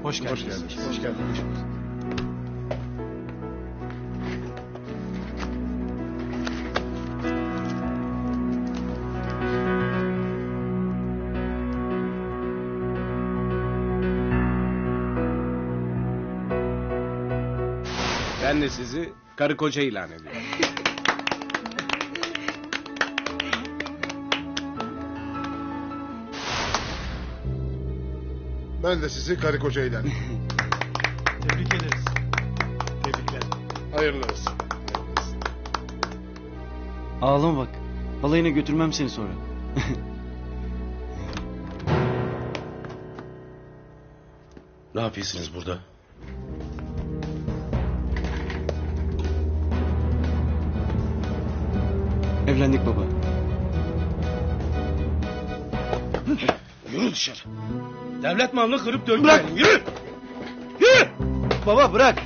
Hoş geldiniz. Hoş geldiniz. Ben de sizi karı koca ilan ediyorum. Ben de sizi karı koca ilan ediyorum. Tebrik ederiz. Tebrikler. Hayırlı olsun. Ağlama bak. Balayına götürmem seni sonra. Ne yapıyorsunuz burada? Evlendik baba. Yürü dışarı. Devlet malını kırıp dökmeyelim. Yürü! Yürü! Baba bırak.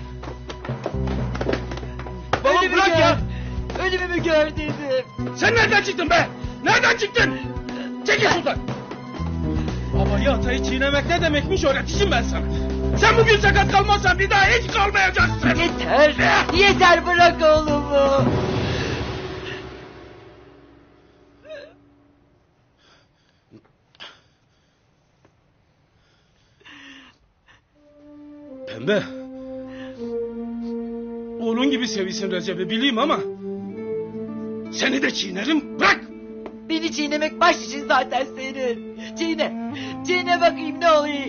Baba bırak ya! Ölümümü gördüydüm. Sen nereden çıktın be? Nereden çıktın? Çekil şuradan! Babayı atayı çiğnemek ne demekmiş öğreteceğim ben sana. Sen bugün sakat kalmazsan bir daha hiç kalmayacaksın. Yeter. Yeter, bırak oğlumu. Pembe. Oğlun gibi seviyorsun Recep'i bileyim ama... ...seni de çiğnerim, bırak! Beni çiğnemek baş için zaten senin. Çiğne. Çiğne bakayım ne oluyor.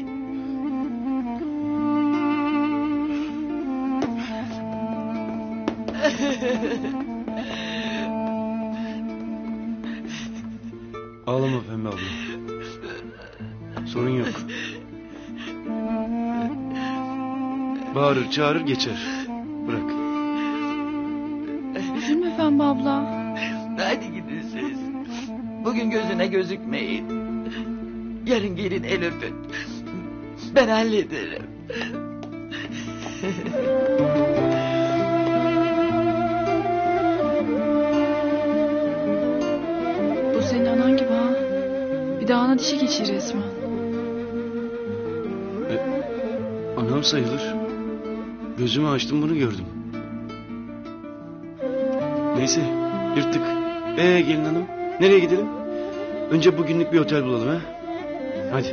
Ağlama Pembe abla. Sorun yok. Bağırır çağırır geçer. Bırak. Üzülme Pembe abla. Hadi gidin siz. Bugün gözüne gözükmeyin. Yarın gelin el öpün. Ben hallederim. Bu senin anan gibi ha. Bir daha ana dişi geçir resmen. Anam sayılır. Gözümü açtım bunu gördüm. Neyse yırttık. Gelin hanım nereye gidelim? Önce bugünlük bir otel bulalım ha. Hadi.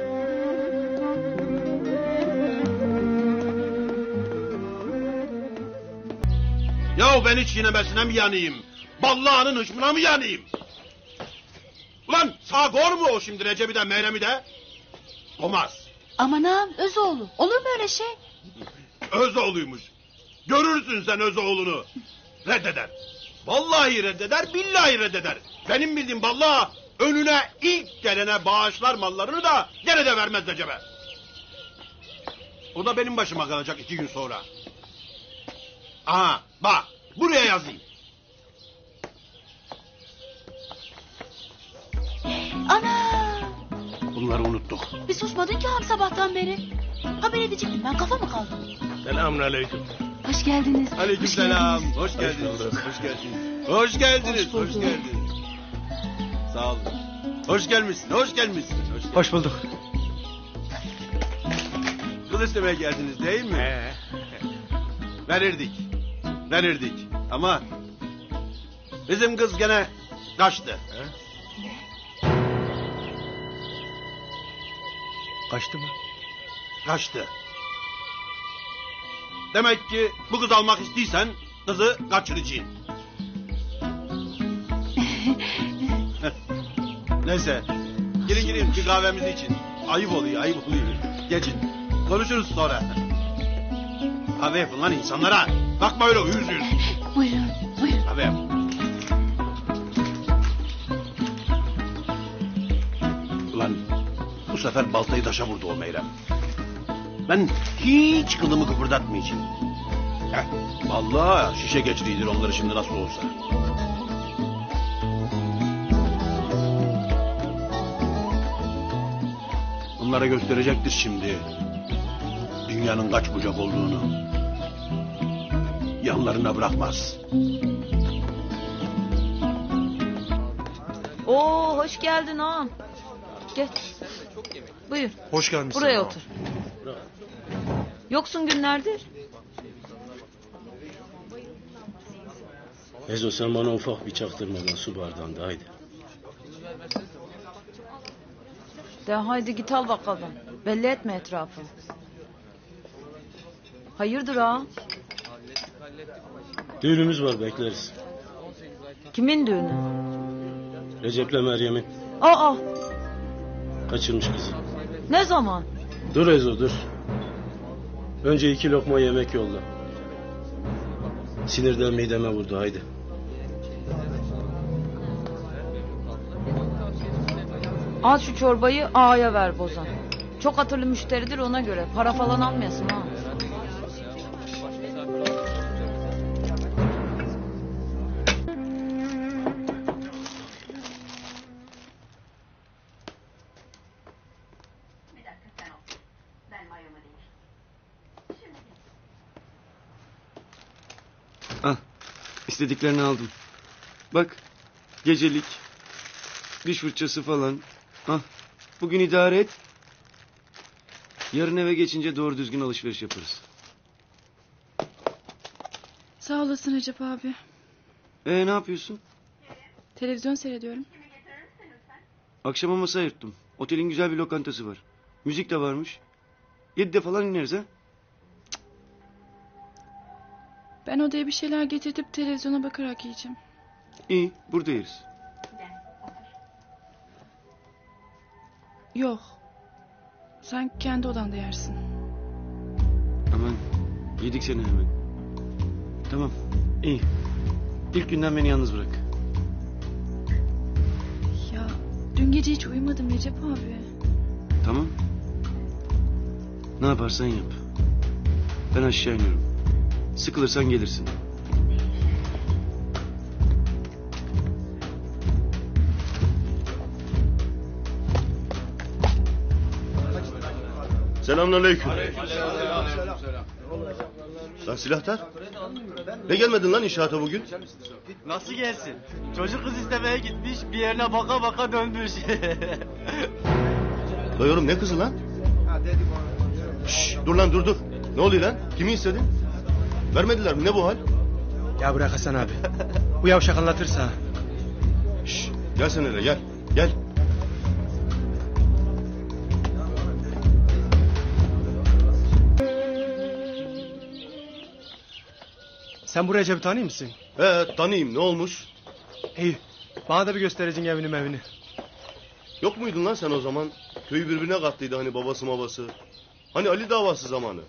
Yahu ben hiç çiğnemesine mi yanayım? Ballağının hışmına mı yanayım? Ulan sağ gor mu o şimdi Recep'i de Meyrem'i de? Olmaz. Aman ağam Özoğlu. Olur mu öyle şey? Özoğlu'ymuş. Görürsün sen Özoğlu'nu. Reddeder. Vallahi reddeder, billahi reddeder. Benim bildiğim vallahi önüne ilk gelene bağışlar mallarını da gene de vermez Recep'e. O da benim başıma kalacak 2 gün sonra. Aha bak buraya yazayım. Ana! Bunları unuttuk. Bir susmadın ki ağam sabahtan beri. Haber edecektim ben, kafa mı kaldı? Selamünaleyküm. Hoş geldiniz. Aleykümselam. Hoş geldiniz. Hoş geldiniz. Hoş geldiniz. Hoş geldiniz. Sağ olun. Hoş gelmişsin. Hoş gelmişsin. Hoş bulduk. Kız istemeye geldiniz değil mi? Verirdik. Verirdik. Ama bizim kız gene kaçtı. Kaçtı mı? Kaçtı. Demek ki bu kız almak istiyorsan kızı kaçıracaksın. Neyse. Girin bir kahvemiz için. Ayıp oluyor. Geçin. Konuşuruz sonra. Kahve yapın lan insanlara. Bakma öyle yüz. Buyurun. Kahve yap. Ulan bu sefer baltayı taşa vurdu o Meyrem. Ben hiç kılımı kıpırdatmayacağım. Vallahi şişe geçiriyordur onları şimdi nasıl olsa. Onlara gösterecektir şimdi dünyanın kaç bucak olduğunu. Yanlarına bırakmaz. Oo, hoş geldin ağam. Gel. Buyur. Hoş gelmişsin. Buraya ağam. otur. Yoksun günlerdir. Ezo sen bana ufak bir çaktırmadan su bardağında haydi. De haydi git al bakalım. Belli etme etrafı. Hayırdır ha? Düğünümüz var bekleriz. Kimin düğünü? Recep'le Meryem'in Aa, kaçırmış kızı. ne zaman? Dur Ezo dur. Önce 2 lokma yemek yolla. Sinirden mideme vurdu haydi. Al şu çorbayı ağaya ver Bozan. Çok hatırlı müşteridir ona göre. Para falan almayasın ha. Al. İstediklerini aldım. Bak. Gecelik. Diş fırçası falan. Al. Bugün idare et. Yarın eve geçince doğru düzgün alışveriş yaparız. Sağ olasın Recep abi. Ne yapıyorsun? Televizyon seyrediyorum. Akşama masa ayırttım. Otelin güzel bir lokantası var. Müzik de varmış. 7'de falan ineriz ha. Ben odaya bir şeyler getirtip televizyona bakarak yiyeceğim. İyi, burada yeriz. Yok. Sen kendi odanda yersin. Aman, yedik seni hemen. Tamam, iyi. İlk günden beni yalnız bırak. Ya dün gece hiç uyumadım Recep abi. Tamam. Ne yaparsan yap. Ben aşağı iniyorum. Sıkılırsan gelirsin. Selamünaleyküm. Lan silahtar. Ne gelmedin lan inşaata bugün? Nasıl gelsin? Çocuk kız istemeye gitmiş, bir yerine baka baka dönmüş. Dayıyorum ne kızı lan? Şşş, dur lan dur. Ne oluyor lan? Kimi istedin? Vermediler mi? Ne bu hal? Ya bırak Hasan abi. Bu yavşak anlatırsa. ha. Şşş, gel sen hele gel. Gel. Sen bu Recep'i tanıyor musun? Tanıyayım ne olmuş? İyi. Bana da bir göstereceksin evini. Yok muydun lan sen o zaman? Köyü birbirine kattıydı hani babası babası. Hani Ali davası zamanı.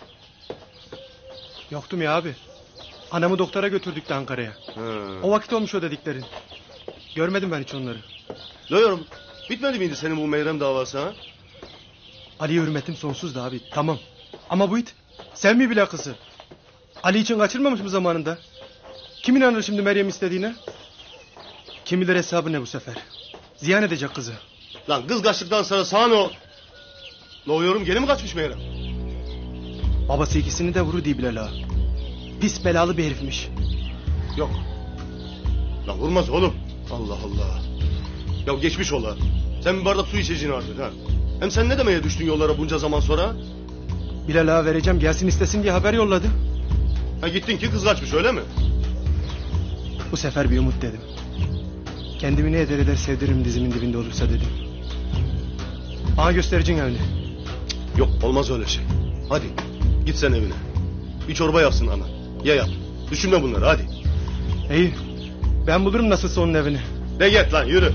Yoktum ya abi. Anamı doktora götürdük de Ankara'ya. He. O vakit olmuş o dediklerin. Görmedim ben hiç onları. Dayıyorum. Bitmedi miydi senin bu Meyrem davası ha? Ali'ye hürmetim sonsuzdu abi. Tamam. Ama bu it. Sen mi bile kızı? Ali için kaçırmamış mı zamanında? Kim inanır şimdi Meryem istediğine? Kim bilir hesabı ne bu sefer? Ziyan edecek kızı. Lan kız kaçtıktan sonra sana ne o? Doğuyorum geri mi kaçmış Meyrem? Babası ikisini de vurur diye Bilal ağa. Pis belalı bir herifmiş. Yok. Lan vurmaz oğlum. Allah Allah. Ya geçmiş ola. Sen bir bardak su içeceksin artık ha. Hem sen ne demeye düştün yollara bunca zaman sonra? Bilal ağa vereceğim gelsin istesin diye haber yolladı. Ha gittin ki kız kaçmış öyle mi? Bu sefer bir umut dedim. Kendimi ne eder eder sevdiririm dizimin dibinde olursa dedim. Bana göstereceksin evini. Yok olmaz öyle şey. Hadi git sen evine. Bir çorba yapsın ana. Ye yap. Düşünme bunları hadi. İyi. Ben bulurum nasılsa onun evini. De git lan yürü.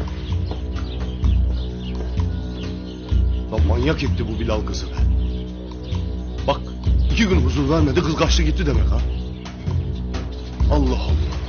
Lan manyak etti bu Bilal kızı be. Bak 2 gün huzur vermedi kız kaçtı gitti demek ha. Allah Allah.